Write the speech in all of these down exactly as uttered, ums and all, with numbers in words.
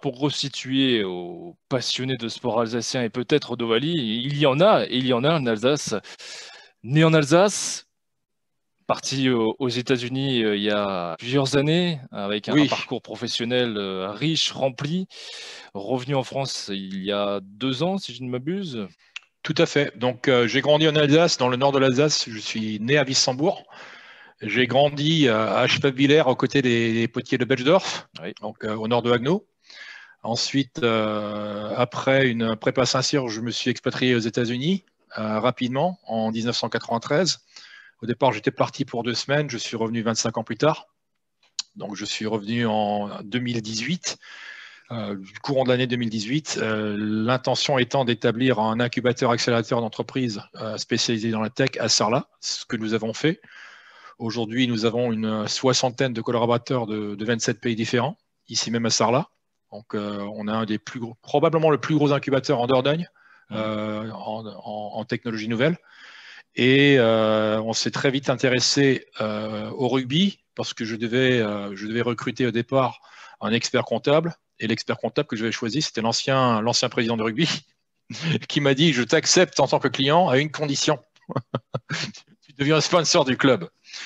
pour resituer aux passionnés de sport alsacien et peut-être d'Ovalie, il y en a, et il y en a en Alsace. Né en Alsace, parti aux aux États-Unis euh, il y a plusieurs années, avec un, un Oui, parcours professionnel euh, riche, rempli. Revenu en France il y a deux ans, si je ne m'abuse. tout à fait. Donc, euh, j'ai grandi en Alsace, dans le nord de l'Alsace. Je suis né à Wissembourg. J'ai grandi euh, à Schwabwiller, aux côtés des, des potiers de Bechdorf, Oui. donc euh, au nord de Haguenau. Ensuite, euh, après une prépa Saint-Cyr, je me suis expatrié aux États-Unis euh, rapidement en mille neuf cent quatre-vingt-treize. Au départ, j'étais parti pour deux semaines. Je suis revenu vingt-cinq ans plus tard. Donc, je suis revenu en deux mille dix-huit. Euh, du courant de l'année deux mille dix-huit, euh, l'intention étant d'établir un incubateur accélérateur d'entreprise euh, spécialisé dans la tech à Sarlat, ce que nous avons fait. Aujourd'hui, nous avons une soixantaine de collaborateurs de, de vingt-sept pays différents, ici même à Sarlat. Donc, euh, on a un des plus gros, probablement le plus gros incubateur en Dordogne, Mhm. euh, en, en, en, technologie nouvelle. Et euh, on s'est très vite intéressé euh, au rugby parce que je devais, euh, je devais recruter au départ un expert comptable. Et l'expert comptable que j'avais choisi, c'était l'ancien, l'ancien président de rugby qui m'a dit: je t'accepte en tant que client à une condition. Tu deviens un sponsor du club.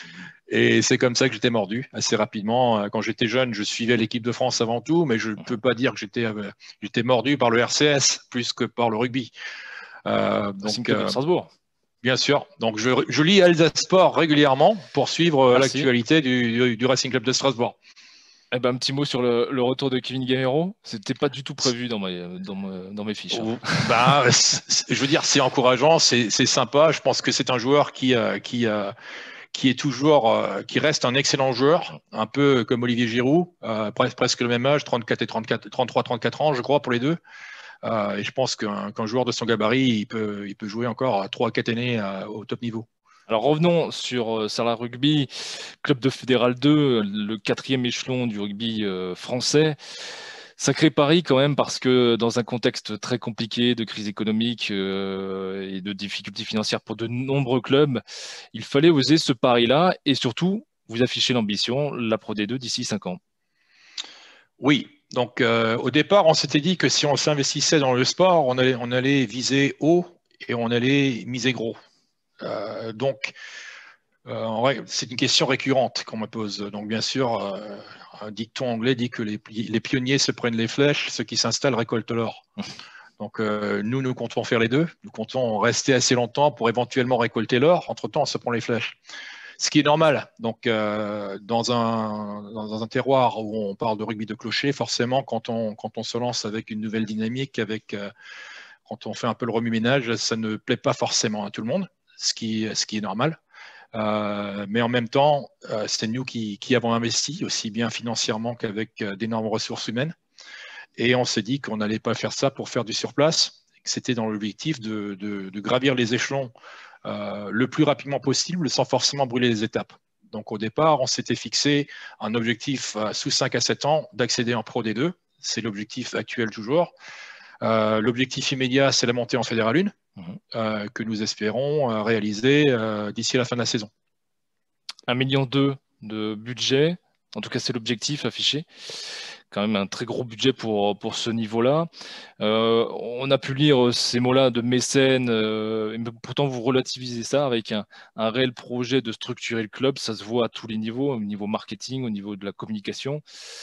Et c'est comme ça que j'étais mordu assez rapidement. Quand j'étais jeune, je suivais l'équipe de France avant tout, mais je ne peux pas dire que j'étais, euh, j'étais mordu par le R C S plus que par le rugby. Euh, Racing donc, Club de euh, Strasbourg. bien sûr. Donc, je, je lis Alsace Sport régulièrement pour suivre Merci. l'actualité du, du, du Racing Club de Strasbourg. Eh ben, un petit mot sur le, le retour de Kevin Gamero. C'était pas du tout prévu dans mes, dans me- dans mes fiches, hein. Ben, je veux dire, c'est encourageant, c'est sympa. Je pense que c'est un joueur qui, euh, qui, euh, qui est toujours, euh, qui reste un excellent joueur, un peu comme Olivier Giroud, euh, presque, presque le même âge, trente-quatre et trente-quatre, trente-trois, trente-quatre ans, je crois, pour les deux. Euh, et je pense qu'un qu joueur de son gabarit, il peut, il peut jouer encore à trois à quatre années euh, au top niveau. Alors revenons sur euh, Sarlat Rugby, club de Fédéral deux, le quatrième échelon du rugby euh, français. Sacré pari quand même parce que dans un contexte très compliqué de crise économique euh, et de difficultés financières pour de nombreux clubs, il fallait oser ce pari-là et surtout vous afficher l'ambition, la Pro D deux d'ici cinq ans. Oui, donc euh, au départ, on s'était dit que si on s'investissait dans le sport, on allait, on allait viser haut et on allait miser gros. Euh, donc, euh, c'est une question récurrente qu'on me pose. Donc, bien sûr, euh, un dicton anglais dit que les, les, pionniers se prennent les flèches, ceux qui s'installent récoltent l'or. Donc, euh, nous, nous comptons faire les deux. Nous comptons rester assez longtemps pour éventuellement récolter l'or. Entre-temps, on se prend les flèches. Ce qui est normal. Donc, euh, dans, un, dans un terroir où on parle de rugby de clocher, forcément, quand on, quand on se lance avec une nouvelle dynamique, avec, euh, quand on fait un peu le remue-ménage, ça ne plaît pas forcément à tout le monde, ce qui, ce qui est normal. Euh, mais en même temps, euh, c'est nous qui, qui avons investi, aussi bien financièrement qu'avec euh, d'énormes ressources humaines. Et on s'est dit qu'on n'allait pas faire ça pour faire du surplace, que c'était dans l'objectif de, de, de gravir les échelons euh, le plus rapidement possible sans forcément brûler les étapes. Donc au départ, on s'était fixé un objectif euh, sous cinq à sept ans d'accéder en Pro D deux. C'est l'objectif actuel toujours. Euh, l'objectif immédiat, c'est la montée en Fédéral un, Mhm. euh, que nous espérons euh, réaliser euh, d'ici la fin de la saison. un million deux de budget, en tout cas c'est l'objectif affiché. Quand même un très gros budget pour, pour ce niveau-là. Euh, on a pu lire ces mots-là de mécène, euh, mais pourtant vous relativisez ça avec un, un réel projet de structurer le club. Ça se voit à tous les niveaux, au niveau marketing, au niveau de la communication.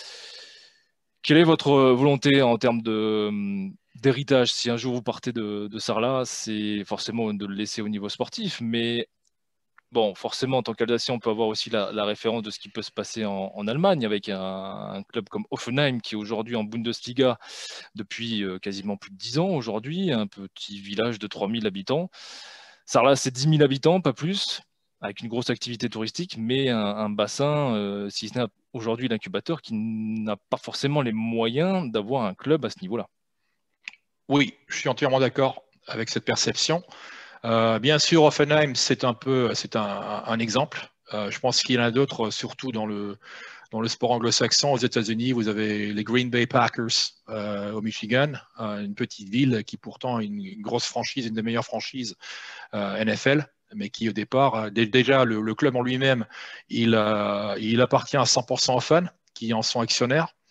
Quelle est votre volonté en termes de, d'héritage? Si un jour vous partez de, de Sarlat, c'est forcément de le laisser au niveau sportif, mais bon, forcément, en tant qu'Alsacien, on peut avoir aussi la, la référence de ce qui peut se passer en, en Allemagne avec un, un club comme Hoffenheim qui est aujourd'hui en Bundesliga depuis euh, quasiment plus de dix ans aujourd'hui, un petit village de trois mille habitants. Sarlat, c'est dix mille habitants, pas plus, avec une grosse activité touristique, mais un, un bassin, euh, si ce n'est aujourd'hui l'incubateur, qui n'a pas forcément les moyens d'avoir un club à ce niveau-là. Oui, je suis entièrement d'accord avec cette perception. Euh, bien sûr, Offenheim, c'est un peu, c'est un, un exemple. Euh, je pense qu'il y en a d'autres, surtout dans le, dans le sport anglo-saxon. Aux États-Unis, vous avez les Green Bay Packers euh, au Michigan, euh, une petite ville qui pourtant est une, une grosse franchise, une des meilleures franchises euh, N F L, mais qui au départ, euh, déjà le, le, club en lui-même, il, euh, il appartient à cent pour cent aux fans qui en sont actionnaires.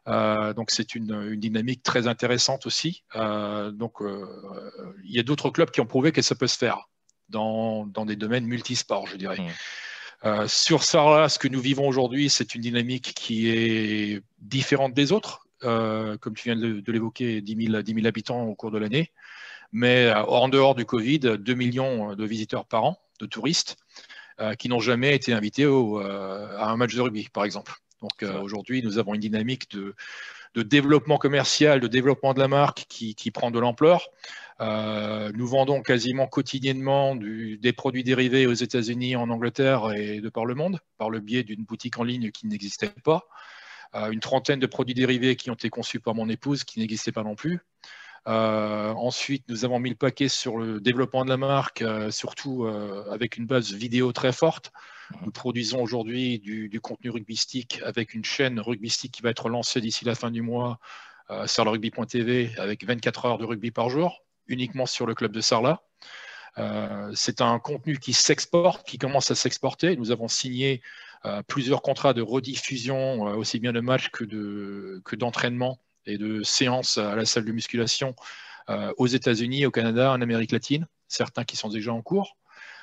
Euh, donc c'est une, une dynamique très intéressante aussi. Euh, donc euh, il y a d'autres clubs qui ont prouvé que ça peut se faire dans, dans des domaines multisports, je dirais. Mmh. Euh, sur Sarlat, ce que nous vivons aujourd'hui, c'est une dynamique qui est différente des autres. Euh, comme tu viens de, de l'évoquer, dix mille habitants au cours de l'année. Mais euh, en dehors du Covid, deux millions de visiteurs par an, de touristes, euh, qui n'ont jamais été invités au, euh, à un match de rugby, par exemple. Donc euh, aujourd'hui, nous avons une dynamique de, de développement commercial, de développement de la marque qui, qui prend de l'ampleur. Euh, nous vendons quasiment quotidiennement du, des produits dérivés aux États-Unis, en Angleterre et de par le monde, par le biais d'une boutique en ligne qui n'existait pas. Euh, une trentaine de produits dérivés qui ont été conçus par mon épouse qui n'existaient pas non plus. Euh, ensuite, nous avons mis le paquet sur le développement de la marque, euh, surtout euh, avec une base vidéo très forte. Nous produisons aujourd'hui du, du contenu rugbystique avec une chaîne rugbystique qui va être lancée d'ici la fin du mois, euh, sarlarugby point t v, avec vingt-quatre heures de rugby par jour, uniquement sur le club de Sarlat. Euh, c'est un contenu qui s'exporte, qui commence à s'exporter. Nous avons signé euh, plusieurs contrats de rediffusion, euh, aussi bien de matchs que, de, que d'entraînement et de séances à la salle de musculation euh, aux États-Unis, au Canada, en Amérique latine, certains qui sont déjà en cours.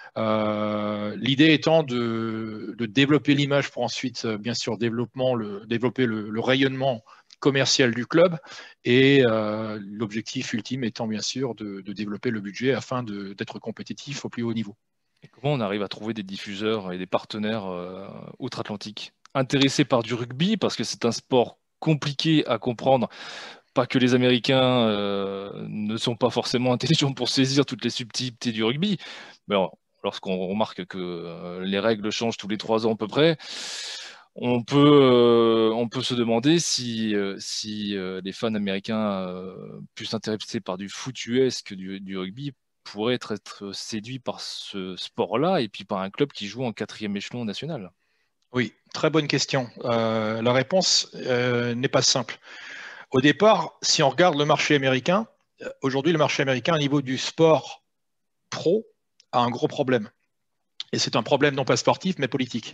Euh, l'idée étant de, de développer l'image pour ensuite, bien sûr, développement, le, développer le, le rayonnement commercial du club et euh, l'objectif ultime étant, bien sûr, de, de développer le budget afin de, d'être compétitif au plus haut niveau. Et comment on arrive à trouver des diffuseurs et des partenaires euh, outre-Atlantique intéressés par du rugby, parce que c'est un sport compliqué à comprendre. Pas que les Américains euh, ne sont pas forcément intelligents pour saisir toutes les subtilités du rugby, mais alors, lorsqu'on remarque que euh, les règles changent tous les trois ans à peu près, on peut, euh, on peut se demander si, euh, si euh, les fans américains euh, plus intéressés par du foot U S que du, du rugby pourraient être, être séduits par ce sport-là et puis par un club qui joue en quatrième échelon national. Oui, très bonne question. Euh, la réponse euh, n'est pas simple. Au départ, si on regarde le marché américain, aujourd'hui, le marché américain, au niveau du sport pro, a un gros problème. Et c'est un problème non pas sportif, mais politique.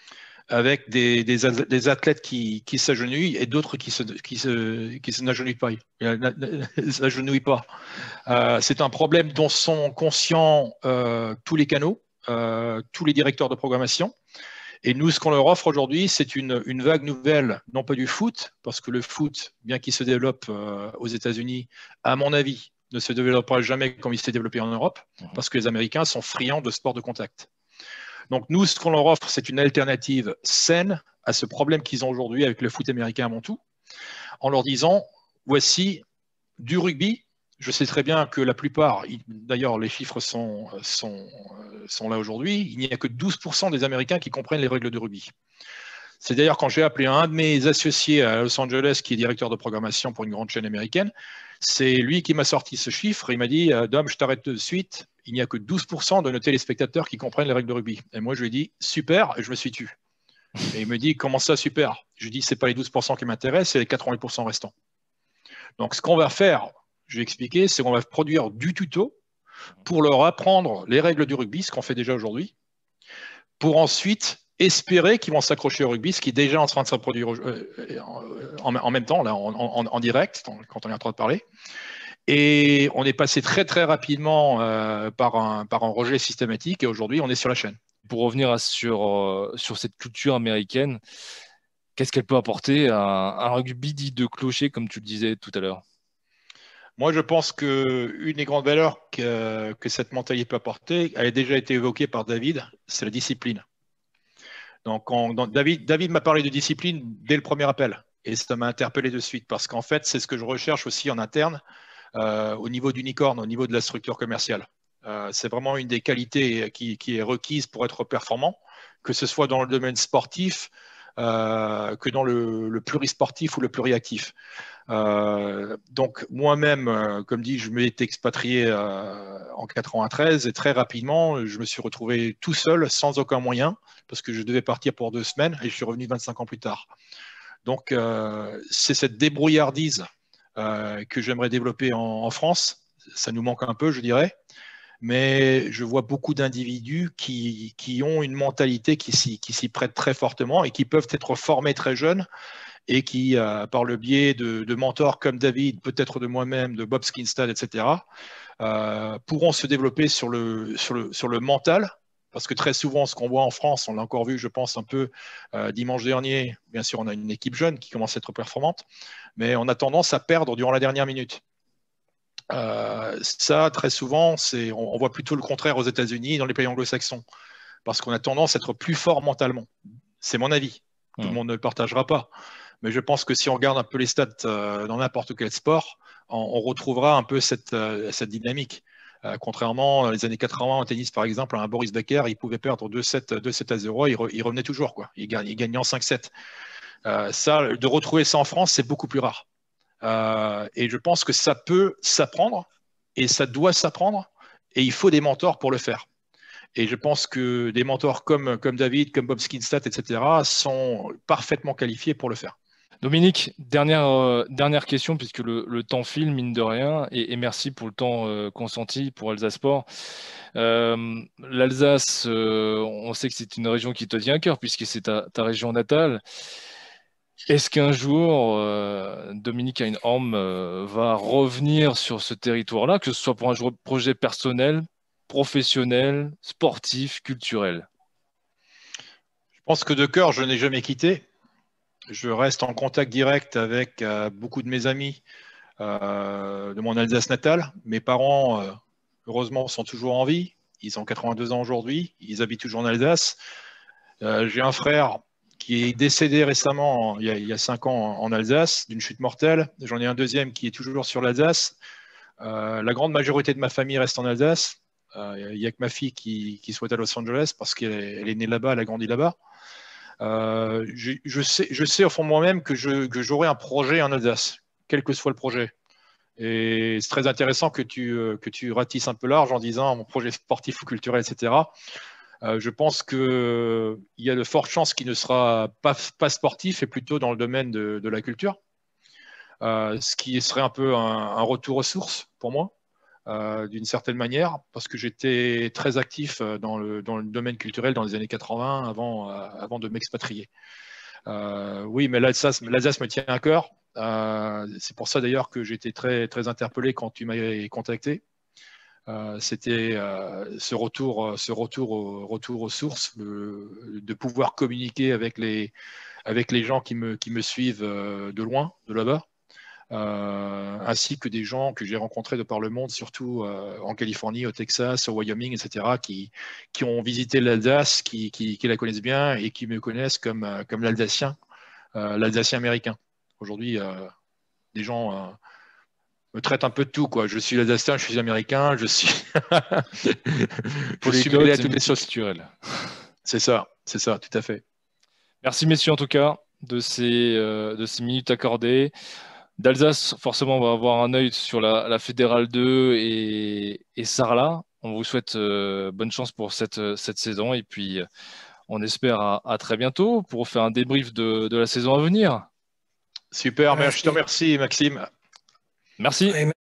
Avec des, des, des athlètes qui, qui s'agenouillent et d'autres qui se, qui se, qui se n'agenouillent pas. s'agenouillent pas. Euh, c'est un problème dont sont conscients euh, tous les canaux, euh, tous les directeurs de programmation. Et nous, ce qu'on leur offre aujourd'hui, c'est une, une vague nouvelle, non pas du foot, parce que le foot, bien qu'il se développe euh, aux États-Unis, à mon avis, ne se développera jamais comme il s'est développé en Europe, parce que les Américains sont friands de sport de contact. Donc nous, ce qu'on leur offre, c'est une alternative saine à ce problème qu'ils ont aujourd'hui avec le foot américain avant tout, en leur disant, voici du rugby. Je sais très bien que la plupart, d'ailleurs les chiffres sont, sont, sont là aujourd'hui, il n'y a que douze pour cent des Américains qui comprennent les règles de rugby. C'est d'ailleurs quand j'ai appelé un de mes associés à Los Angeles, qui est directeur de programmation pour une grande chaîne américaine, c'est lui qui m'a sorti ce chiffre. Il m'a dit, Dom, je t'arrête de suite, il n'y a que douze pour cent de nos téléspectateurs qui comprennent les règles de rugby. Et moi, je lui ai dit, super, et je me suis tu. Et il me dit, comment ça, super? Je lui ai dit, c'est pas les douze pour cent qui m'intéressent, c'est les quatre-vingts pour cent restants. Donc, ce qu'on va faire, je vais expliquer, c'est qu'on va produire du tuto pour leur apprendre les règles du rugby, ce qu'on fait déjà aujourd'hui, pour ensuite espérer qu'ils vont s'accrocher au rugby, ce qui est déjà en train de se produire en, en même temps, là, en, en, en direct, quand on est en train de parler. Et on est passé très très rapidement euh, par, un, par un rejet systématique, et aujourd'hui on est sur la chaîne. Pour revenir à, sur, euh, sur cette culture américaine, qu'est-ce qu'elle peut apporter à un, un rugby dit de clocher, comme tu le disais tout à l'heure? Moi, je pense qu'une des grandes valeurs que, que cette mentalité peut apporter, elle a déjà été évoquée par David, c'est la discipline. Donc, on, donc David, David m'a parlé de discipline dès le premier appel, et ça m'a interpellé de suite, parce qu'en fait, c'est ce que je recherche aussi en interne, euh, au niveau d'Unicorn, au niveau de la structure commerciale. Euh, c'est vraiment une des qualités qui, qui est requise pour être performant, que ce soit dans le domaine sportif, euh, que dans le, le plurisportif ou le pluriactif. Euh, donc moi-même, euh, comme dit, je m'étais expatrié euh, en quatre-vingt-treize et très rapidement, je me suis retrouvé tout seul, sans aucun moyen, parce que je devais partir pour deux semaines et je suis revenu vingt-cinq ans plus tard. Donc euh, c'est cette débrouillardise euh, que j'aimerais développer en, en France. Ça nous manque un peu, je dirais. Mais je vois beaucoup d'individus qui, qui ont une mentalité qui s'y, qui s'y prête très fortement et qui peuvent être formés très jeunes et qui, euh, par le biais de, de mentors comme David, peut-être de moi-même, de Bob Skinstad, et cetera, euh, pourront se développer sur le, sur le, sur le mental. Parce que très souvent, ce qu'on voit en France, on l'a encore vu, je pense, un peu euh, dimanche dernier. Bien sûr, on a une équipe jeune qui commence à être performante, mais on a tendance à perdre durant la dernière minute. Euh, ça, très souvent, c'est, on, on voit plutôt le contraire aux États-Unis et dans les pays anglo-saxons, parce qu'on a tendance à être plus fort mentalement. C'est mon avis. Tout mmh. le monde ne le partagera pas. Mais je pense que si on regarde un peu les stats euh, dans n'importe quel sport, on, on retrouvera un peu cette, euh, cette dynamique. Euh, contrairement dans les années quatre-vingts en tennis, par exemple, un Boris Becker, il pouvait perdre deux sept à zéro, il, re, il revenait toujours, quoi. Il, gagne, il gagnait en cinq sept. Euh, ça, de retrouver ça en France, c'est beaucoup plus rare. Euh, et je pense que ça peut s'apprendre et ça doit s'apprendre et il faut des mentors pour le faire. Et je pense que des mentors comme, comme David, comme Bob Skinstad, et cetera sont parfaitement qualifiés pour le faire. Dominique, dernière, euh, dernière question, puisque le, le temps file, mine de rien, et, et merci pour le temps euh, consenti pour Alsace Sport. Euh, L'Alsace, euh, on sait que c'est une région qui te tient à cœur, puisque c'est ta, ta région natale. Est-ce qu'un jour, euh, Dominique Einhorn euh, va revenir sur ce territoire-là, que ce soit pour un projet personnel, professionnel, sportif, culturel? Je pense que de cœur, je n'ai jamais quitté. Je reste en contact direct avec euh, beaucoup de mes amis euh, de mon Alsace natale. Mes parents, euh, heureusement, sont toujours en vie. Ils ont quatre-vingt-deux ans aujourd'hui. Ils habitent toujours en Alsace. Euh, J'ai un frère qui est décédé récemment, il y a, il y a cinq ans, en Alsace, d'une chute mortelle. J'en ai un deuxième qui est toujours sur l'Alsace. Euh, la grande majorité de ma famille reste en Alsace. Euh, il n'y a que ma fille qui, qui soit à Los Angeles parce qu'elle est, est née là-bas, elle a grandi là-bas. Euh, je, je, sais, je sais au fond de moi-même que j'aurai un projet en Alsace, quel que soit le projet. Et c'est très intéressant que tu, que tu ratisses un peu large en disant mon projet sportif ou culturel, et cetera. Euh, je pense qu'il y a de fortes chances qu'il ne sera pas, pas sportif et plutôt dans le domaine de, de la culture, euh, ce qui serait un peu un, un retour aux sources pour moi. Euh, d'une certaine manière, parce que j'étais très actif dans le, dans le domaine culturel dans les années quatre-vingts avant, euh, avant de m'expatrier. Euh, oui, mais l'Alsace me tient à cœur. Euh, c'est pour ça d'ailleurs que j'étais très, très interpellé quand tu m'avais contacté. Euh, C'était euh, ce, retour, ce retour, au, retour aux sources, le, de pouvoir communiquer avec les, avec les gens qui me, qui me suivent de loin, de là-bas. Euh, ainsi que des gens que j'ai rencontrés de par le monde, surtout euh, en Californie, au Texas, au Wyoming, et cetera, qui, qui ont visité l'Alsace, qui, qui, qui la connaissent bien et qui me connaissent comme, euh, comme l'Alsacien, euh, l'Alsacien américain. Aujourd'hui, euh, des gens euh, me traitent un peu de tout, quoi. Je suis l'Alsacien, je suis américain, je suis, je suis mêlé à toutes les choses culturelles. C'est ça, c'est ça, tout à fait. Merci messieurs en tout cas de ces, euh, de ces minutes accordées. D'Alsace, forcément, on va avoir un œil sur la, la Fédérale deux et, et Sarlat. On vous souhaite euh, bonne chance pour cette, cette saison et puis on espère à, à très bientôt pour faire un débrief de, de la saison à venir. Super, merci. Je te remercie Maxime. Merci.